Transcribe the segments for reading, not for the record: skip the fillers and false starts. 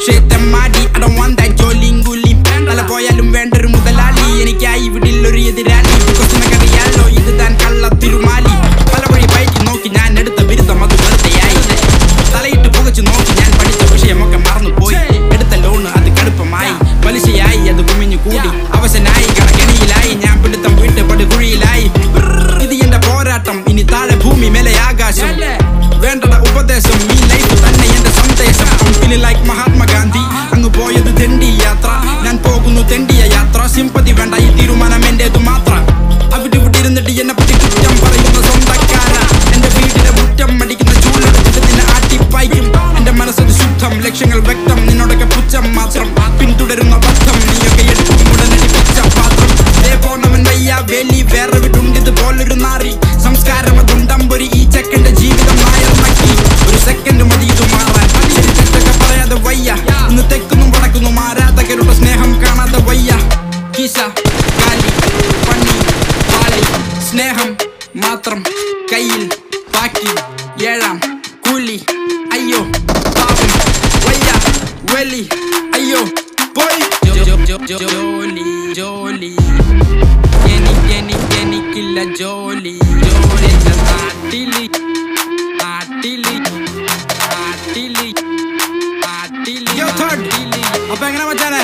പക്ഷേ തെമ്മാടി I don't want that ജോലിയും കൂലിയും തല പോയാലും വേണ്ടൊരു മുതലാളി എനിക്കായി ഇവിടില്ലൊരു എതിരാളി നിനക്കറിയാലോ ഇത് താൻ കള്ള തിരുമാലി പല വഴി ബൈക്ക് നോക്കി ഞാൻ എടുത്ത ബിരുദം അത് വെറുതെയായി തലയിട്ട് പുകച്ചു നോക്കി ഞാൻ പഠിച്ച വിഷയമൊക്കെ മറന്നുപോയി എടുത്ത ലോണ് അത് കടുപ്പമായി പലിശയായി അത് കുമിഞ്ഞു കൂടി അവശനായി കണക്കെണിയിലായി ഞാൻ പിടുത്തം വിട്ട് പടുകുഴിയിലായി ഇത് എന്റെ പോരാട്ടം ഇനി താഴെ ഭൂമി മേലെ ആകാശം വേണ്ടട ഉപദേശം ഈ ലൈഫ് തന്നെ എന്റെ സന്ദേശം ലൈക്ക് മഹാത്മാ ഗാന്ധി അങ്ങ് പോയത് തെണ്ടി യാത്ര ഞാൻ പോകുന്നു തെണ്ടിയ യാത്ര സിമ്പതി വേണ്ട ഈ തീരുമാനം എന്റേതു മാത്രം അവിടെ ഇവിടെ ഇരുന്നിട്ട് എന്നെ പറ്റി കുറ്റം പറയുന്ന സ്വന്തക്കാര എന്റെ വീടിന്റെ മുറ്റം അടിക്കുന്ന ചൂലെടുത്തിട്ട് നിന്നെ ആട്ടിപ്പായിക്കും എന്റെ മനസ്സത് ശുദ്ധം ലക്ഷ്യങ്ങൾ വ്യക്തം നിന്നോടൊക്കെ പുച്ഛം മാത്രം പിന്തുടരുന്ന ബദ്ധം നീയൊക്കെ എടുക്കും ഉടനടി പിച്ച പാത്രം ഇതേ പോണവൻ വയ്യ വേലി വേറെ വിടുണ്ടിത് പോലൊരു നാറി സംസ്കാരം അതുണ്ടമ്പൊരി ഈ ചെക്കന്റെ ജീവിതം നായർ നക്കി ഒരു സെക്കൻഡ് മതി ഇത് മാറാൻ ശരി തെറ്റൊക്കെ പറയാതെ വയ്യ ഇന്ന് തെക്കുന്നും വടക്കുന്നും ആരാധകരുടെ സ്നേഹം കാണാതെ വയ്യ കീശ കാലി പണി പാളി സ്നേഹം മാത്രം കയ്യിൽ ബാക്കി ഏഴാം കൂലി അയ്യോ പാപം വയ്യ വെലി അയ്യോ പോയി ജോലി ജോലി എനിക്കില്ല ജോലി ജോലി നാട്ടിലി നാട്ടിലി നാട്ടിലി നാട്ടിലി അപ്പൊ എങ്ങനെ മച്ചാനെ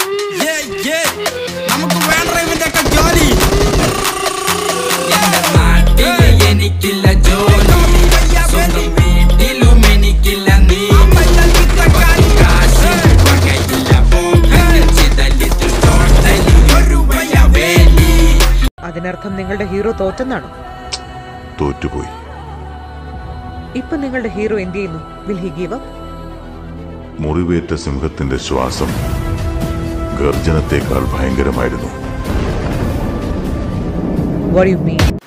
നമുക്ക് വേണ്ട ഇവന്റെ ഒക്കെ ജോലി എന്റെ നാട്ടില് എനിക്കില്ല ജോലി സ്വന്തം വീട്ടിലും എനിക്കില്ല നീ അതിനർത്ഥം നിങ്ങളുടെ ഹീറോ തോറ്റെന്നാണോ? തോറ്റുപോയി. ഇപ്പൊ നിങ്ങളുടെ ഹീറോ എന്ത് ചെയ്യുന്നു? Will he give up? മുറിവേറ്റ സിംഹത്തിന്റെ ശ്വാസം ഗർജനത്തെക്കാൾ ഭയങ്കരമായിരുന്നു. What do you mean?